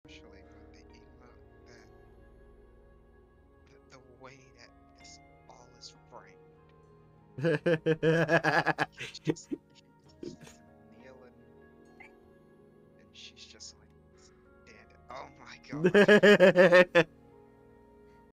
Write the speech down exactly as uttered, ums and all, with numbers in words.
actually, but the emote that the, the way that this all is framed. It's just he's just kneeling, and she's just like standing. Oh my god!